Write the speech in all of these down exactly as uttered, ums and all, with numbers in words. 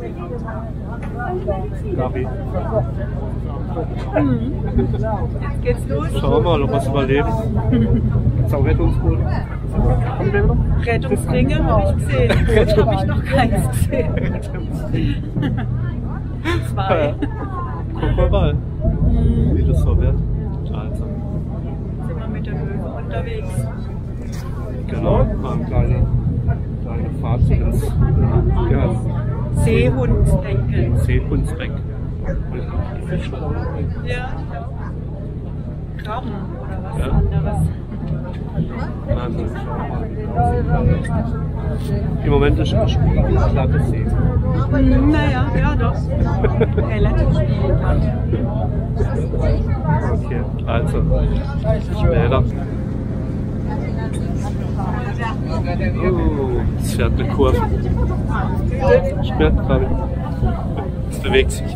Gabi. Mhm. Jetzt geht's los. Schauen wir mal, ob wir es überleben. Gibt's auch Rettungsboote? Rettungsringe habe ich gesehen. Boot habe ich noch keins gesehen. Zwei. Gucken wir mal, wie das so wird. Also. Sind wir mit der Möwe unterwegs. Genau, eine kleine, kleine Fahrt ins ja, Seehundsbecken. Seehundsbeck. Ja. Krabben oder was Ja. anderes. Also, schauen wir mal. Im Moment ist es spiegelglatte See. Hm, naja, ja doch. Relativ spiegelglatt. Okay, also, später. Oh, es fährt eine Kurve. Sperrt gerade. Es bewegt sich.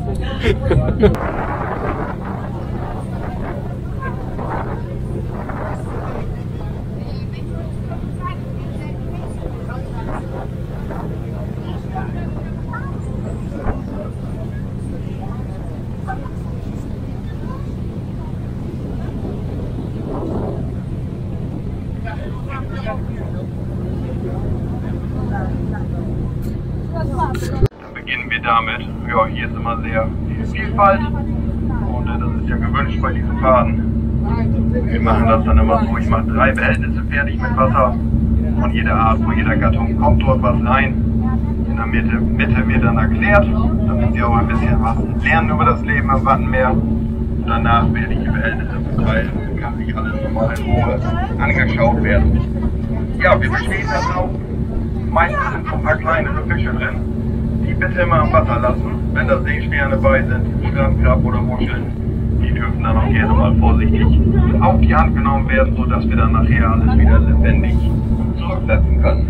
Dann beginnen wir damit. Ja, hier ist immer sehr viel Vielfalt und äh, das ist ja gewünscht bei diesen Fahrten. Wir machen das dann immer so, ich mache drei Behältnisse fertig mit Wasser von jeder Art, von jeder Gattung kommt dort was rein. In der Mitte, Mitte wird dann erklärt, damit Sie auch ein bisschen was lernen über das Leben am Wattenmeer. Danach werde ich die Behältnisse verteilen, dann kann sich alles nochmal in Ruhe angeschaut werden. Ja, wir bestehen das auch. Meistens sind schon ein paar kleinere Fische drin. Die bitte immer am Wasser lassen. Wenn da Seesterne bei sind, Strandkrabben oder Muscheln, die dürfen dann auch gerne mal vorsichtig auf die Hand genommen werden, sodass wir dann nachher alles wieder lebendig zurücksetzen können.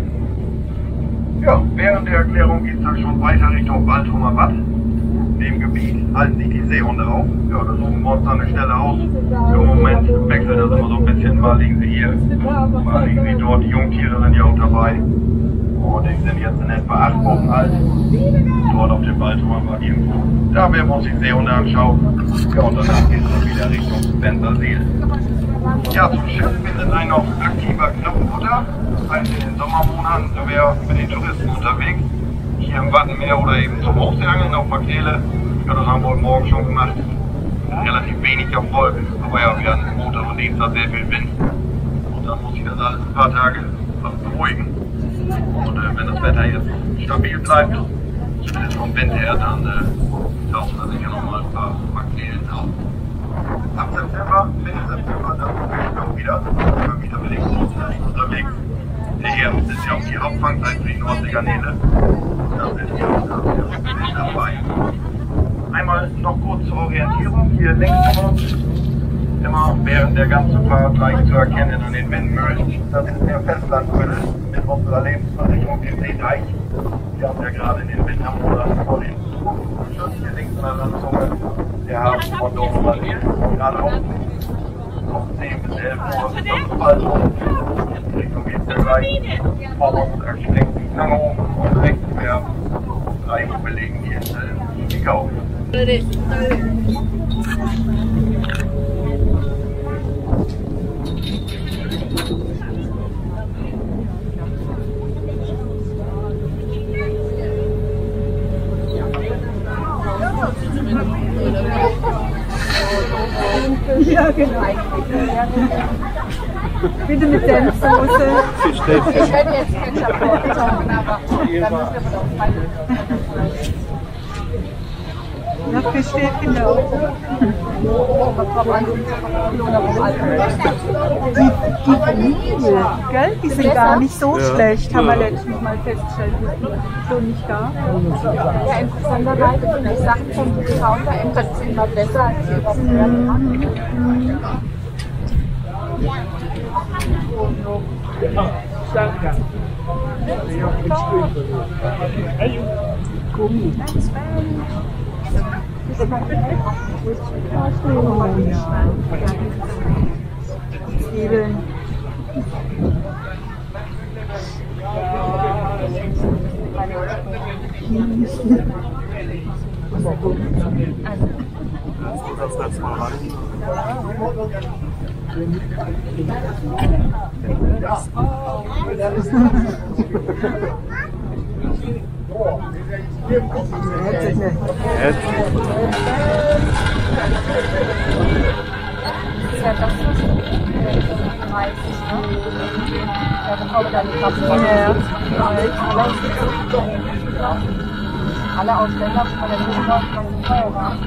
Ja, während der Erklärung geht es dann schon weiter Richtung Waldhumer Watt. In dem Gebiet halten sich die Seehunde auf. Ja, da suchen wir uns dann eine Stelle aus. Im Moment wechselt das immer so ein bisschen. Mal liegen sie hier, mal liegen sie dort. Die Jungtiere sind ja auch dabei. Und die sind jetzt in etwa acht Wochen alt. Dort auf dem Waldhumer Watt irgendwo. Da werden wir uns die Seehunde anschauen. Ja, und danach geht es dann wieder Richtung Benserseel. Ja, zum Schiff, wir sind ein noch aktiver Knopfkutter. Das heißt, in den Sommermonaten sind wir mit den Touristen unterwegs. Hier im Wattenmeer oder eben zum Hochseeangeln auf Makrele. Ja, das haben wir heute Morgen schon gemacht. Relativ wenig Erfolg, aber ja, wir hatten Montag und Dienstag sehr viel Wind. Und dann muss sich das alles ein paar Tage beruhigen. Und äh, wenn das Wetter jetzt stabil bleibt, zumindest vom Wind her, dann äh, tauchen da sicher nochmal ein paar Makrelen auf. Ab September, Mitte September, dann fischen wir auch wieder. Immer wieder belegt unterwegs. Der Herbst ist ja auch die Hauptfangzeit für die Nordseegarnele. Da sind wir auch dabei. Einmal noch kurz zur Orientierung. Hier links von uns, immer während der ganzen Fahrt leicht zu erkennen an den Windmühlen. Das ist der Festlandmüll mit unserer Lebensversicherung, dem Seeteich. Wir haben ja gerade in den Wintermonaten vor den Schutz hier links an der Landzunge. Der Hafen von Dover-Marsel, gerade auch um zehn bis elf Uhr fünf Uhr. Richtung geht der gleich. Vor uns erschlägt die Zange um und rechts mehr drei belegen die Insel gekauft. Ja, genau. Bitte mit Senfsoße. Fischstäbchen. Ich hätte jetzt Ketchup draufgetan, aber dann müssen wir doch Na, Fischstäbchen da auch. Die, die Vanille, gell? Die sind gar nicht so Ja. schlecht, haben wir Ja. letztens mal festgestellt. Die sind so nicht da. Ja, interessanterweise finde ich Sachen vom Founder Entrance immer besser als die Überflüssigen. Gummi. Zwiebeln. Das letzte Mal rein. Ja, das ist dreißig, ne? Ja, dann kommt dann die Kasse. Ja. Alle Ausländer von der Luftfahrt von teuer waren.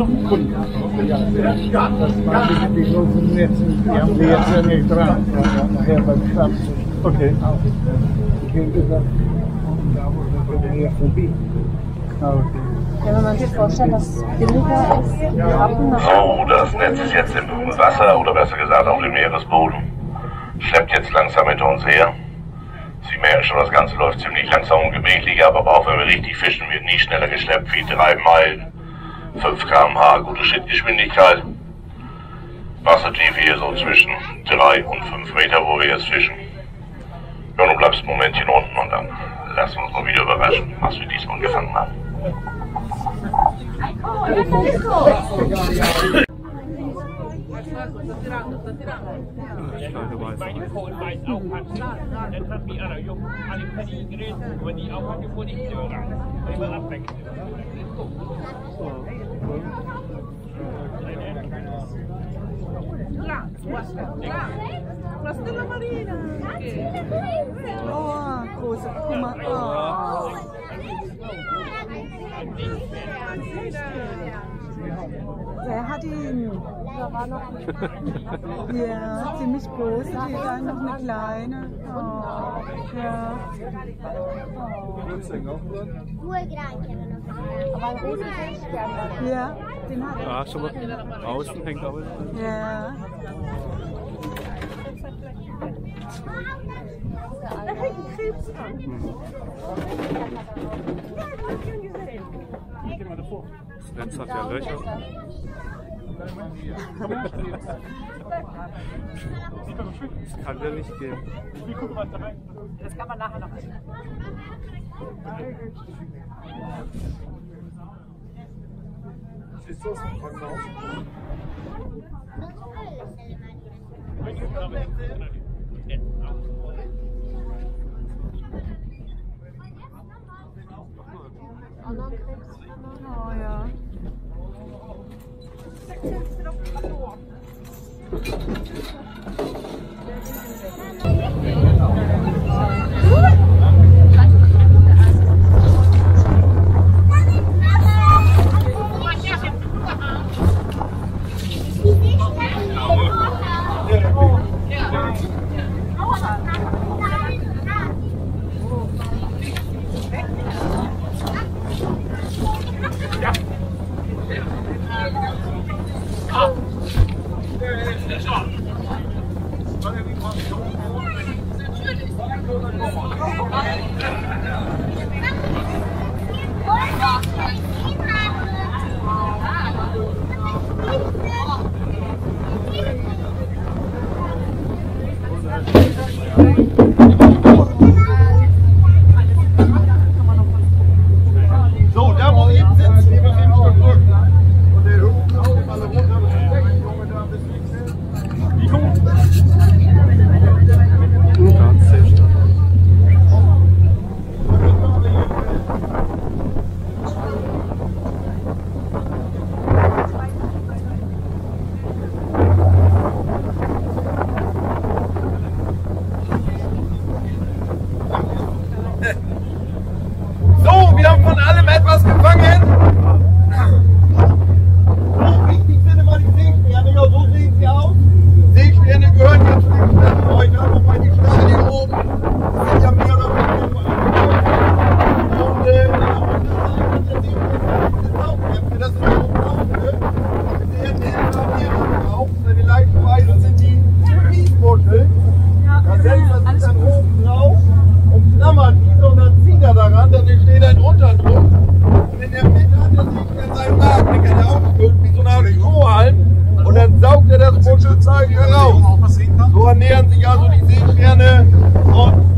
Die sind jetzt, die haben sie jetzt ja nicht dran, nachher beim Stammtisch. Okay. Ich hätte gesagt, da muss man hier vorbei. Ja, wenn man sich vorstellt, dass es billiger ist, die Rappen nach So, das Netz ist jetzt im Wasser, oder besser gesagt auf dem Meeresboden. Schleppt jetzt langsam hinter uns her. Sie merken schon, das Ganze läuft ziemlich langsam und gemächlich ab, aber auch wenn wir richtig fischen, wird nie schneller geschleppt wie drei Meilen, fünf Kilometer pro Stunde, gute Schrittgeschwindigkeit. Wassertiefe hier so zwischen drei und fünf Meter, wo wir jetzt fischen. Ja, du bleibst ein Momentchen unten und dann lassen wir uns mal wieder überraschen, was wir diesmal gefangen haben. Pastella Marina. Oh, große Kummer. Oh. Wer hat ihn? Da war noch ja, ziemlich groß. Die war noch eine kleine. Oh, ja. aber ein Riesenstern. Ja, den hat er. Ja, schon mal außen hängt aber. Ja. Da hängt ein Krebs dran. Das Netz hat ja Löcher. Das kann ja nicht gehen. Das kann man nachher noch essen. Ist das ein Krankenhaus? Oh ja. So, da wo ihr sitzt, die wir eben schon drücken. Und der Hund auch alle runter. Junge, da bist du nichts mehr. Wie gut? Ganz sehr stark. So, wir haben von allem etwas gefangen. So, wichtig sind immer die Seesterne. Ja, so sehen sie aus. Seesterne gehören jetzt zu den Sternhäutern. Wobei die Sterne hier oben sind ja mehr oder weniger nur angehört. Und äh, das sind auch Taufe. Die Erdbeeren haben hier auch. Leichtweise sind die Kiesmuscheln. Da setzt man sich dann oben drauf und klammert die, sondern zieht er daran, dann entsteht ein Unterdruck. Und in der Mitte hat er sich dann seinen Magen, den kann er ausdrücken, wie so eine Art Strohhalm. Und dann saugt er das Muschelzeug heraus. So ernähren sich also die Seesterne und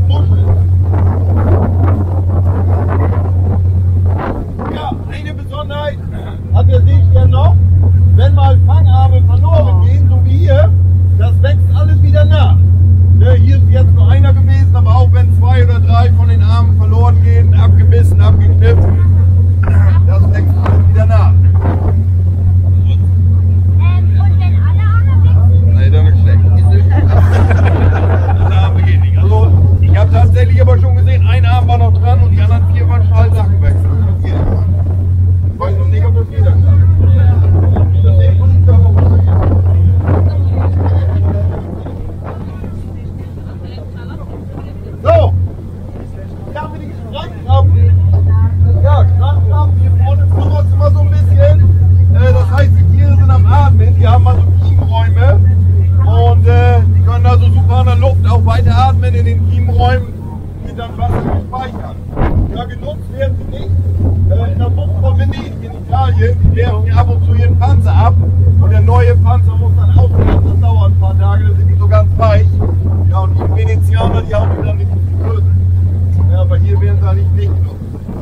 werden sie nicht. Äh, in der Bucht von Venedig in Italien, die werfen hier ab und zu ihren Panzer ab. Und der neue Panzer muss dann ausgelassen, das dauert ein paar Tage, dann sind die so ganz weich. Ja, und die Venezianer, die hauen die dann nicht die Größe. Ja, aber hier werden sie eigentlich nicht genug.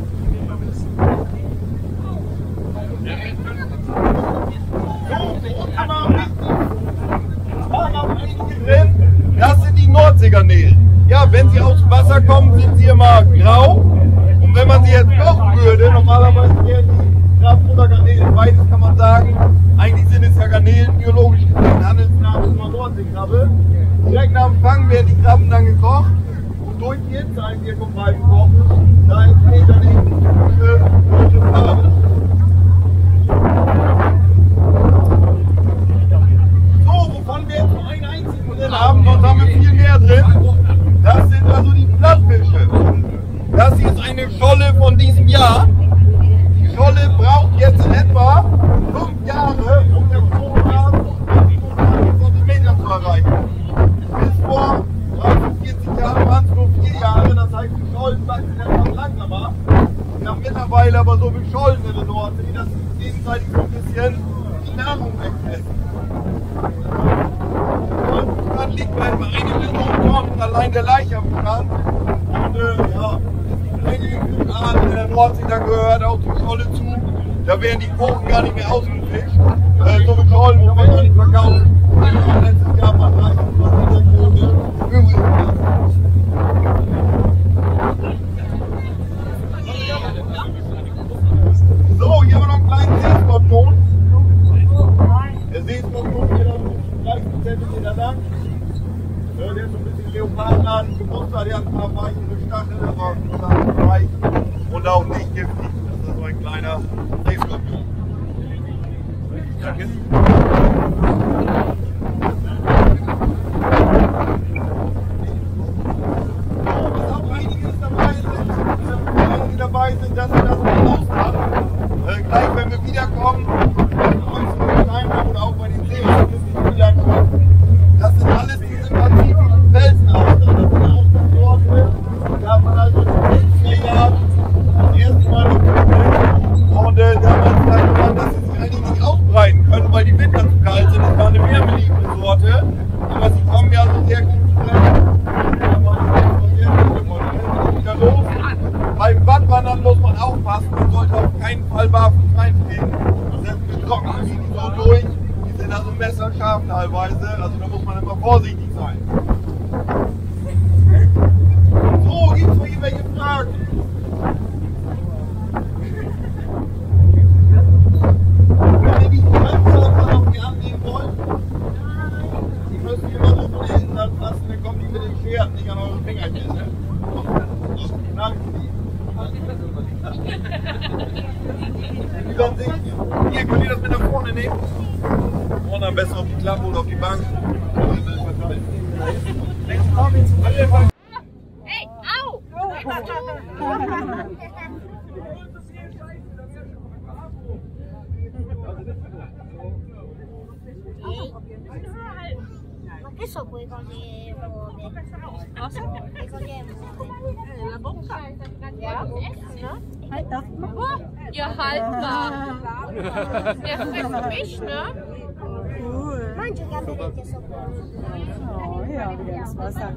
Das sind die Nordseegarnelen. Ja, wenn sie aus dem Wasser kommen, sind sie immer grau. Und wenn man sie jetzt kochen würde, normalerweise wären die Krabben oder Garnelen. Beides kann man sagen. Eigentlich sind es ja Garnelen, biologisch gesehen. Handelsname ist immer Nordseekrabbe. Direkt nach dem Fang werden die Krabben dann gekocht. Und durch die Hitzeeinwirkung beim Kochen, da entsteht dann eben typische rote Farbe. So, wovon wir jetzt nur einen einzigen drin haben, sonst haben wir viel mehr drin. Das sind also die Plattfische. Das hier ist eine Scholle von diesem Jahr. Die Scholle braucht jetzt in etwa fünf Jahre, um den Stromgrad siebenundzwanzig Zentimeter zu erreichen. Bis vor dreißig, vierzig Jahren waren es nur vier Jahre, das heißt die Schollen wachsen etwas langsamer. Wir haben mittlerweile aber so viele Schollen in der Nordsee, dass sie gegenseitig so ein bisschen die Nahrung wegfressen. Dann liegt bei etwa eine Million Tonnen allein der Laiche am Strand. Und äh, ja, einige Flügelarten in der Nordsee, da gehört auch die Scholle zu. Da werden die Quoten gar nicht mehr ausgefischt. Äh, so viele Schollen kann man gar nicht verkaufen. Letztes Jahr war dreißig Prozent der Quote übrig. So, hier haben wir noch einen kleinen Seeskorpion. Der Seeskorpion hier noch dreißig Zentimeter lang. Der ist so ein bisschen leopardenartig gemustert, der hat ein paar weichere Stacheln, aber nur weich und auch nicht giftig. Das ist so ein kleiner Seeskorpion. Danke. Was auch einiges dabei sind, einige dabei sind, dass wir das ausmachen. Äh, gleich wenn wir wiederkommen, oder auch bei den Seeräumen, das sind alles diese pazifischen Felsenaustern. Das sind Austernsorte, da hat man also in Jahren das erste Mal gefunden. Und äh, damals sagte man, dass sie sich eigentlich nicht ausbreiten können, weil die Winter zu kalt sind. Das war eine wärmeliebende Sorte, aber sie kommen ja so sehr gut zusammen. Wieder los. Beim Wattwandern muss man aufpassen, man sollte auf keinen Fall barfuß reintreten. Sonst trocknen sie die so durch. Die sind also messerscharf teilweise, also da muss man immer vorsichtig sein. So, gibt es noch irgendwelche Fragen? Wenn ihr die Fremdschaften auf die annehmen wollt, die müsst ihr immer so von hinten anfassen, dann kommen die mit den Scheren nicht an eure Fingerchen. Ne? Hier, könnt ihr das mit nach vorne nehmen? Vorne am besten auf die Klappe oder auf die Bank. Hey, au! Ma che sono quei cose nuove? Cosa? Quei cose nuove? La bocca. Ja. Ne? Halt das mal. Ja, haltbar. Der frisst Fisch, ne? Cool. Mangi gamberetti sopra. Oh ja, wieder ins Wasser.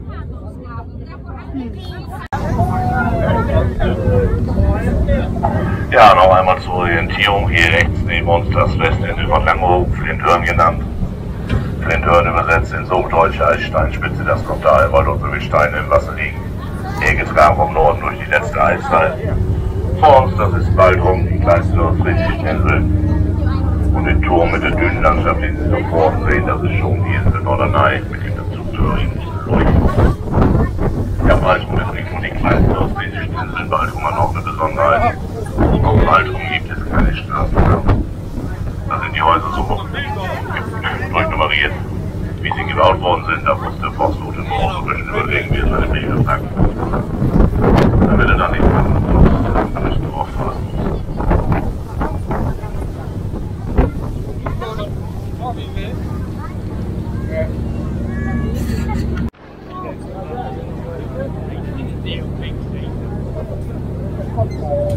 Ja, noch einmal zur Orientierung. Hier rechts neben uns das Westende von Langeoog, Flinthörn genannt. Flinthörn übersetzt in so deutsche Eissteinspitze, das kommt daher, weil dort so viele Steine im Wasser liegen. Hergetragen vom Norden durch die letzte Eiszeit. Vor uns, das ist Baltrum, die kleinste nordfriesische Insel. Und den Turm mit der dünnen Landschaft, den Sie da vorne sehen, das ist schon die Insel Norderney mit dem dazugehörigen Leuchten. Ja, Baltrum ist nicht nur die kleinste nordfriesische Insel, Baltrum hat noch eine Besonderheit. Auf Baltrum gibt es keine Straßen mehr. Da sind die Häuser so durchnummeriert, wie sie gebaut worden sind. Da musste Forstlote nur auch so ein bisschen überlegen, wie es seine Briefe packt. Damit er dann nicht alles drauf fahren muss.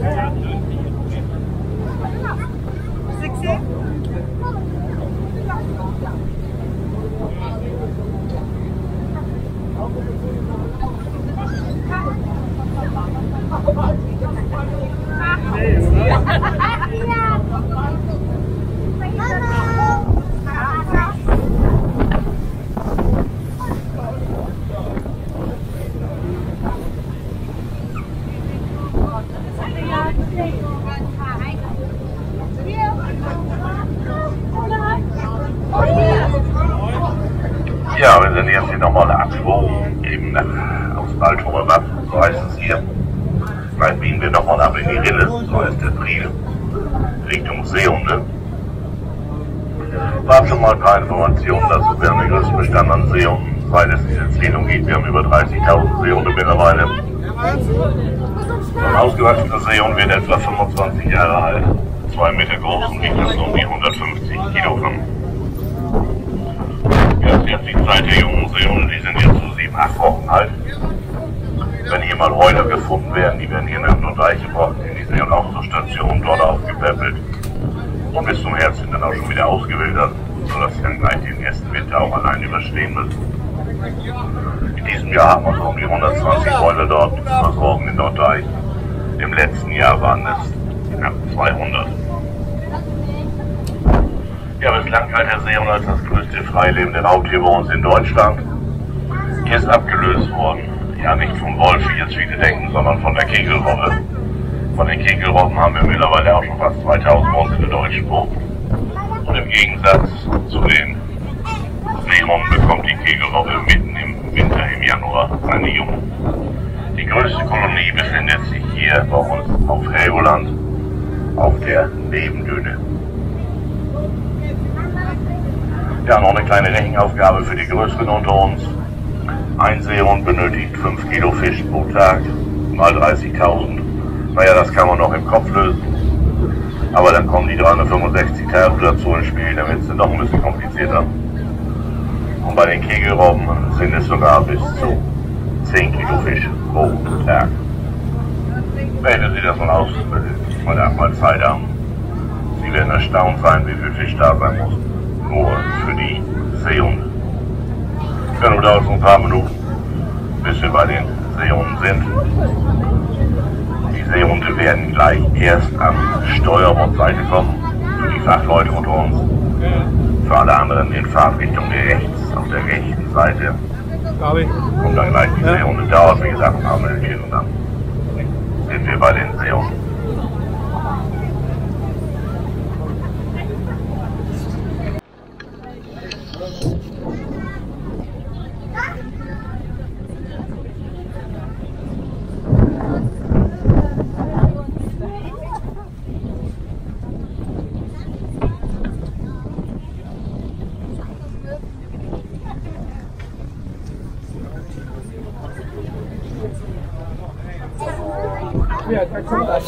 Ja, wir sind jetzt hier nochmal abgebogen, eben nach, aufs Baltumer Watt, so heißt es hier. Gleich biegen wir nochmal ab in die Rille, so heißt der Priel, Richtung Seehunde. Wir haben schon mal ein paar Informationen dazu, wir haben den größten Bestand an Seehunden, seit es diese Zählung geht. Wir haben über dreißigtausend Seehunde mittlerweile. Ein ausgewachsener Seehund wird etwa fünfundzwanzig Jahre alt, zwei Meter groß und wiegt also um die hundertfünfzig Kilogramm. Ja, das ist jetzt die Zeit der jungen Seehunde, die sind jetzt so sieben, acht Wochen alt. Wenn hier mal Heuler gefunden werden, die werden hier nach Norddeich gebracht, in die See- und Aufzugstation, dort aufgepäppelt und bis zum Herbst sind dann auch schon wieder ausgewildert, sodass sie dann gleich den ersten Winter auch allein überstehen müssen. In diesem Jahr haben wir so um die hundertzwanzig Heuler dort versorgen in Norddeich. Im letzten Jahr waren es knapp zweihundert. Ja, bislang galt der Seehund als das größte freilebende Raubtier bei uns in Deutschland. Hier ist abgelöst worden. Ja, nicht vom Wolf, wie jetzt viele denken, sondern von der Kegelrobbe. Von den Kegelrobben haben wir mittlerweile auch schon fast zweitausend bei uns in der deutschen Bucht. Und im Gegensatz zu den Seehunden bekommt die Kegelrobbe mitten im Winter, im Januar, seine Jungen. Die größte Kolonie befindet sich hier bei uns auf Helgoland, auf der Nebendüne. Ja, noch eine kleine Rechenaufgabe für die Größeren unter uns. Ein Seehund benötigt fünf Kilo Fisch pro Tag, mal dreißigtausend. Naja, das kann man noch im Kopf lösen. Aber dann kommen die dreihundertfünfundsechzig Tage dazu ins Spiel, dann wird es noch ein bisschen komplizierter. Und bei den Kegelrobben sind es sogar bis zu zehn Kilo Fisch pro Tag. Rechnen Sie das mal aus, wenn Sie mal, mal Zeit haben. Sie werden erstaunt sein, wie viel Fisch da sein muss. Nur für die Seehunde. Ja, nur dauert es ein paar Minuten, bis wir bei den Seehunden sind. Die Seehunde werden gleich erst am Steuerbordseite kommen, für die Fachleute unter uns. Für alle anderen in Fahrtrichtung rechts, auf der rechten Seite. Und dann gleich die Seehunde. Dauert, wie gesagt, ein paar Minuten und dann sind wir bei den Seehunden. Ja, da kommt das.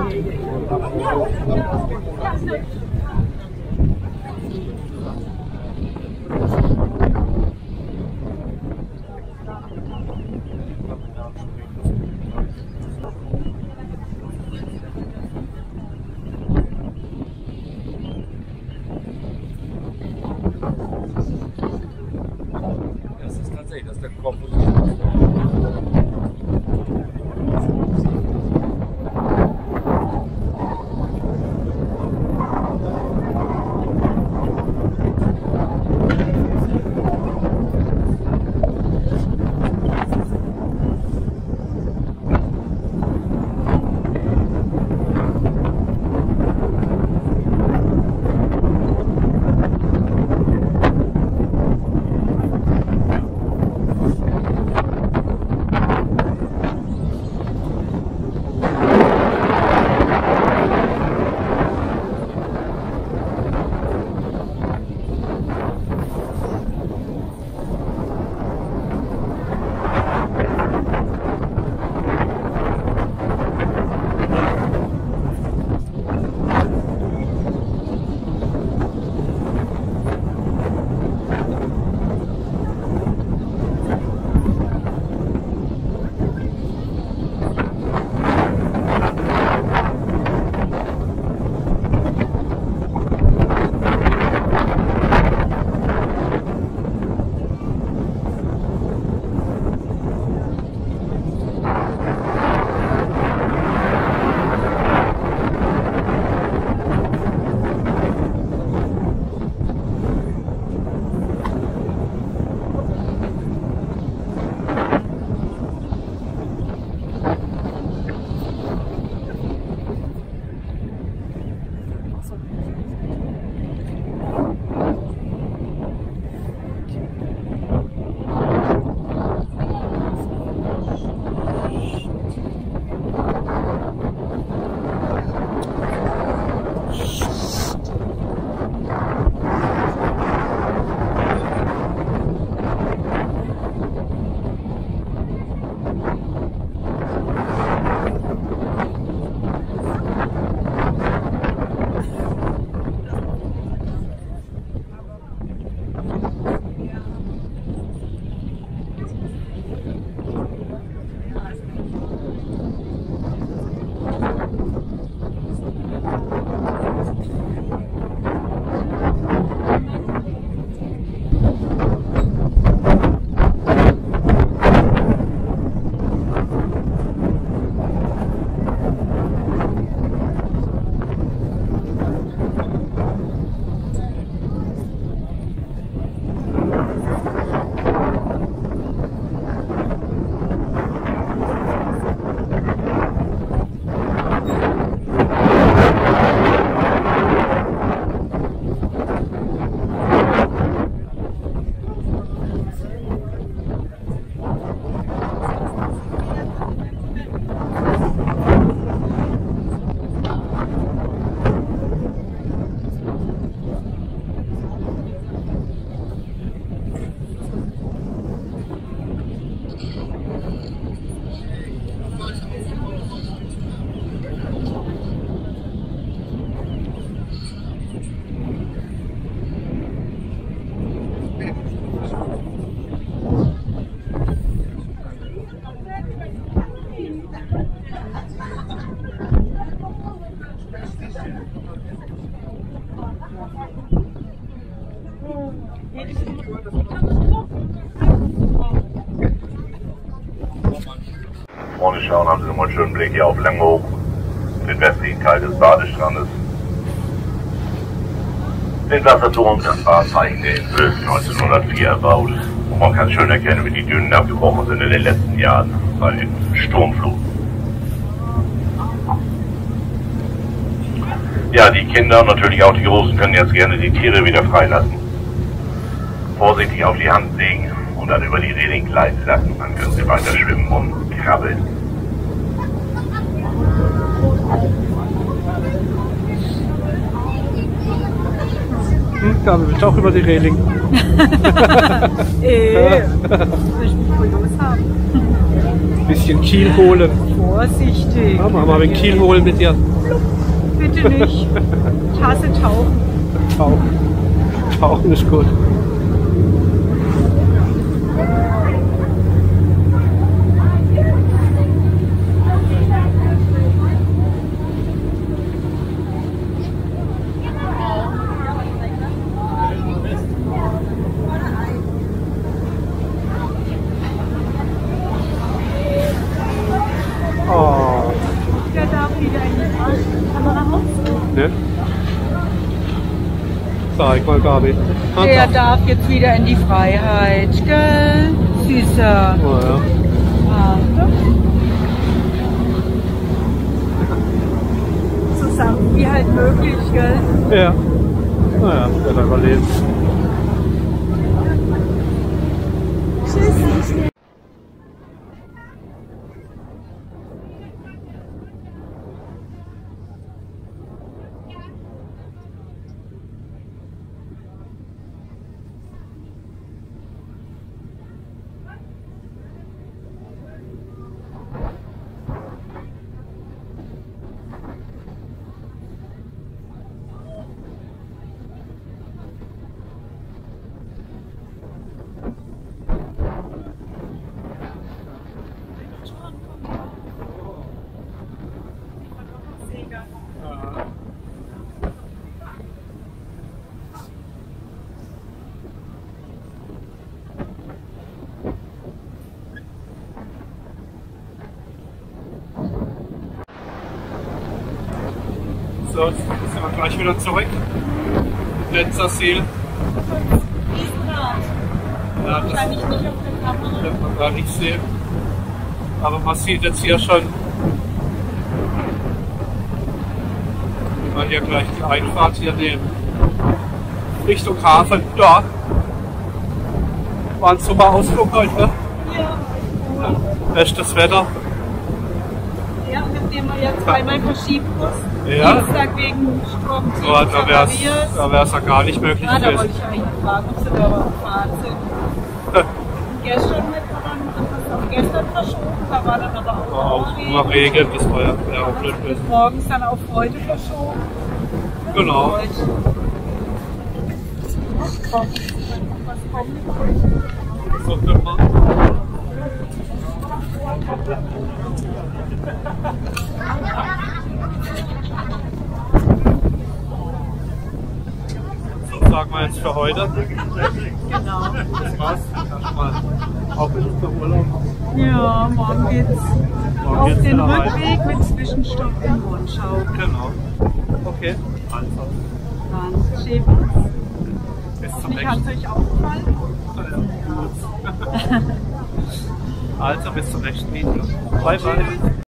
Das ist tatsächlich, das ist der Kopf. reinschauen, haben Sie nochmal einen schönen Blick hier auf Langeoog, den westlichen Teil des Badestrandes. Den Wasserturm, das Wahrzeichen der Insel, neunzehnhundertvier erbaut. Und man kann schön erkennen, wie die Dünen abgebrochen sind in den letzten Jahren bei den Sturmfluten. Ja, die Kinder und natürlich auch die Großen können jetzt gerne die Tiere wieder freilassen. Vorsichtig auf die Hand legen und dann über die Reling gleiten lassen. Dann können sie weiter schwimmen und krabbeln. Hm, Gabi, willst du auch über die Reling? Äh, soll ich mich voll los haben? Bisschen Kiel holen. Vorsichtig. Ja, machen wir mal den Kiel holen mit dir. Bitte nicht. Ich hasse Tauchen. Tauchen. Tauchen ist gut. Oh. Der darf wieder in die Kamera. Ne? Zeig mal, Gabi. Ah, Der darf jetzt wieder in die Freiheit, gell? Süßer. Oh, ja. Warte. So sanft wie halt möglich, gell? Ja. Naja, wird er überleben. Tschüss. So, jetzt sind wir gleich wieder zurück. Letzter Ziel. Ja, das kann ich nicht auf der Kamera. Kann man gar nicht sehen. Aber man sieht jetzt hier schon, wenn wir hier gleich die Einfahrt hier nehmen. Richtung Hafen. Da. War ein super Ausflug heute, ne? Ja. Bestes Wetter. Ja, mit dem wir ja zweimal verschieben mussten. Ja. Dienstag wegen Sturm. So, da wäre es da wär's ja gar nicht möglich Ah, da wollte gewesen. ich eigentlich fragen, ob sie da überhaupt gefahren sind. Gestern mit, dann das auch gestern verschoben, da war dann aber auch, War auch nur Regen, das war ja, ja auch blöd gewesen. morgens dann auf heute verschoben. Genau. Heute. Was kommt? So können wir. So sagen wir jetzt für heute. Genau. Das war's. Erstmal auf in unser Urlaub. Ja, morgen geht's Morgen auf geht's den wieder weiter. Rückweg mit Zwischenstopp in Monschau. Genau. Okay. Also. Dann schön. Bis zum Wie hat es nächsten euch auch gefallen? Also bis zum nächsten Video. Bye bye.